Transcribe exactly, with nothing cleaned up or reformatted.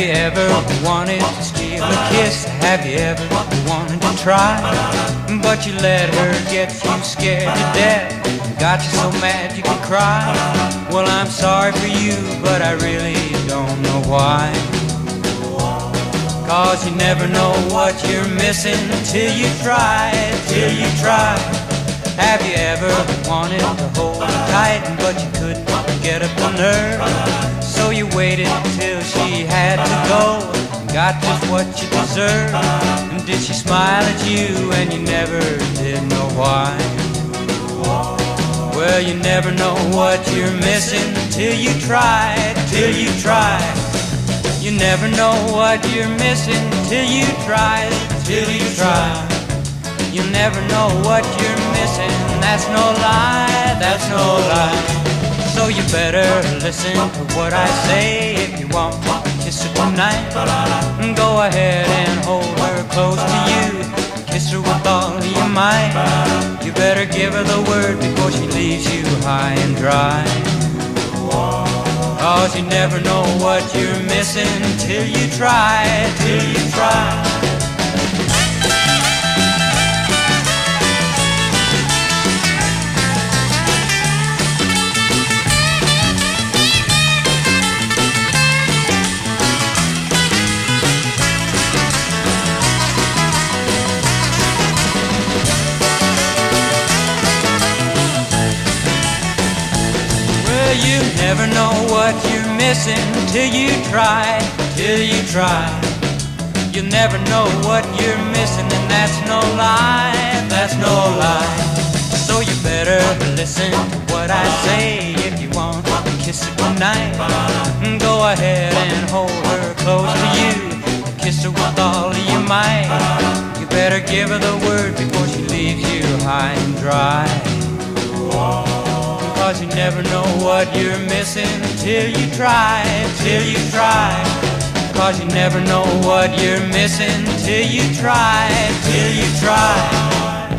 you ever wanted to steal a kiss? Have you ever wanted to try? But you let her get you scared to death, got you so mad you could cry. Well, I'm sorry for you, but I really don't know why. Cause you never know what you're missing till you try, till you try. Have you ever wanted to hold her tight, but you couldn't get up the nerve? So you waited till she had to go, got just what you deserve. And did she smile at you and you never did know why? Well, you never know what you're missing till you try, till you try. You never know what you're missing till you try, till you try. You never know what you're missing, that's no lie, that's no lie. So you better listen to what I say. If you want to kiss her tonight, go ahead and hold her close to you, kiss her with all of your might. You better give her the word before she leaves you high and dry. Cause you never know what you're missing till you try, till you try. You never know what you're missing till you try, till you try. You never know what you're missing, and that's no lie, that's no lie. So you better listen to what I say. If you want to kiss her tonight, go ahead and hold her close to you, kiss her with all of your might. You better give her the word before she leaves you high and dry. Cause you never know what you're missing till you try, till you try. Cause you never know what you're missing till you try, till you try.